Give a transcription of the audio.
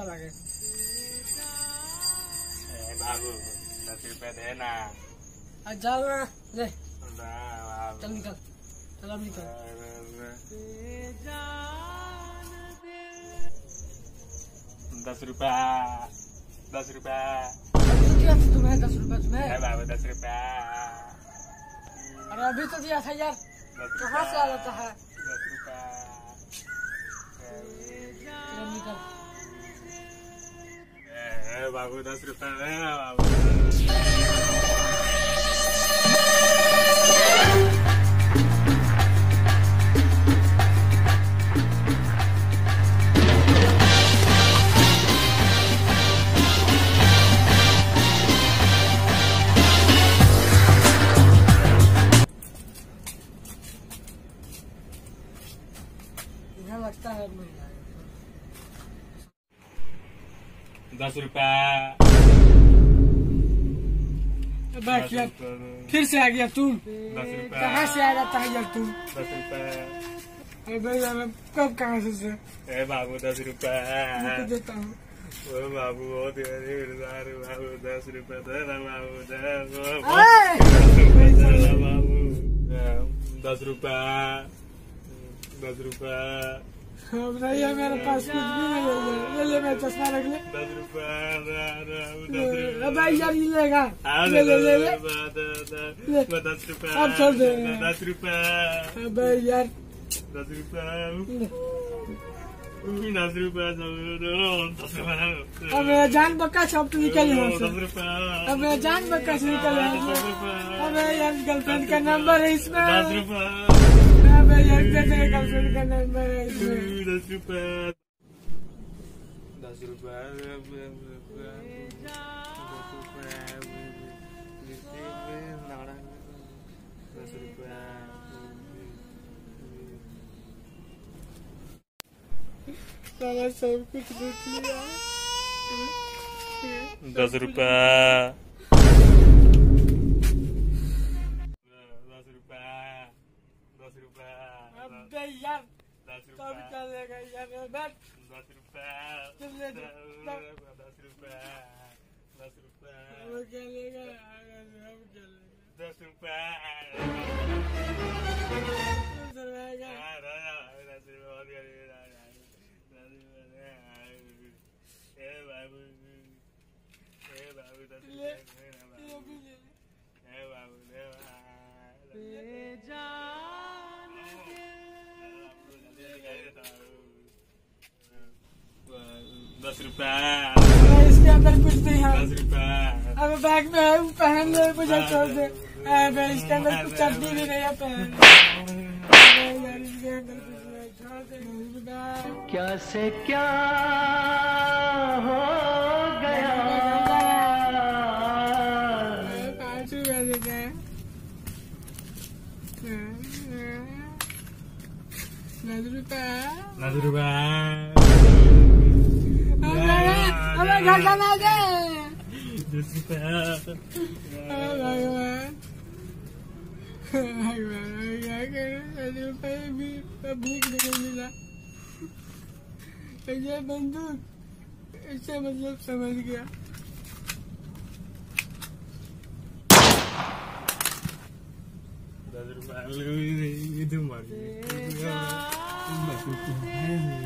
लगे। बाबू 10 रुपए देना। जाओ ना ले, बाबू चल निकल, चल अब निकल। 10 रुपया 10 रुपया तुम्हें 10 रुपया तुम्हें। बाबू 10 रुपया। अरे अभी तो दिया था यार, कहाँ से आ जाता है? 10 रुपया। चल निकल। बाबू 10 रुपया देना बाबू। 10 रुपया। बैठ यार, फिर से आ गया तुम। 10 रुपया। कहाँ से आ जाता है यार तुम? 10 रुपया। अरे भैया मैं कब कहाँ से? बाबू 10 रुपया देता हूँ। ओ बाबू बहुत बाबू 10 रुपया देना बाबू। 10 रुपया 10 रुपया। भैया मेरे पास कुछ भी नहीं है, ले मेरा चश्मा रख ले। 10 रुपया। अब यार ये लेगा, ले 10 रुपया। अब छोड़ दे। 10 रुपया। अब यार 10 रुपया। 10 रुपया। अब मेरा जान बक्का से अब तो निकल यहाँ से। 10 रुपया। अब मेरा जान बक्का से निकल यहाँ से। अब यार गर्लफ्रेंड का नंबर है इसमें। 10 रुपया। अब यार गर्लफ्रेंड का नंबर है इसमें। 10 रुपया। 10 रुपया। 10 रुपया। साला सब कुछ लूट लिया। 10 रुपया। 10 रुपया। 10 रुपया। अबे यार 10 सब रुपया। चलेगा यार, बैठ। 10 रुपया। 10 रुपया। 10 रुपया। 10 रुपया। अब चलेगा यार, अब चलेगा। 10 रुपया। चलेगा। दस रुपया। इसके अंदर कुछ नहीं है। 10 रुपया। अब बैग में है, पहन ले, मुझे छोड़ दे। अबे इसके अंदर कुछ चटनी भी नहीं है, पहन। यार इसके अंदर कुछ नहीं, छोड़ दे। क्या से क्या हो गया? 5 रुपया देते हैं। 10 रुपया। 10 रुपया। हमें घर जाना है। 10 रुपया। भगवान भगवान क्या करें? 10 रुपये भी भूख नहीं मिला। ये बंदूक इससे मतलब समझ गया। 10 रुपया।